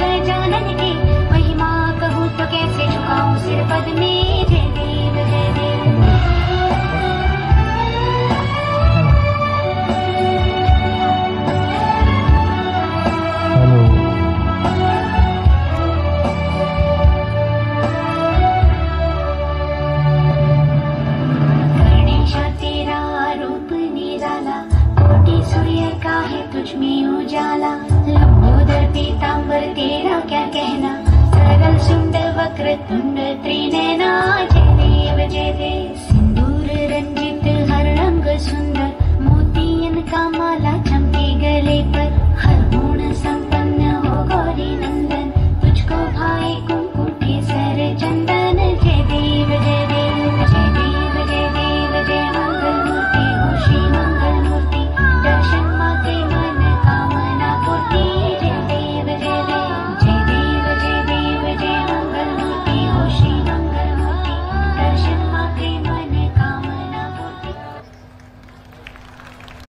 गजानन की महिमा कहूँ तो कैसे झुकाऊं सिर पद में। जय देव जय देव। गणेशा तेरा रूप निराला, कोटि सूर्य का है तुझ में उजाला। लंबोदर पीतांबर तेरा क्या कहना, सरल सुंदर वक्र तुंड त्रिनयना। जय देव जय देव।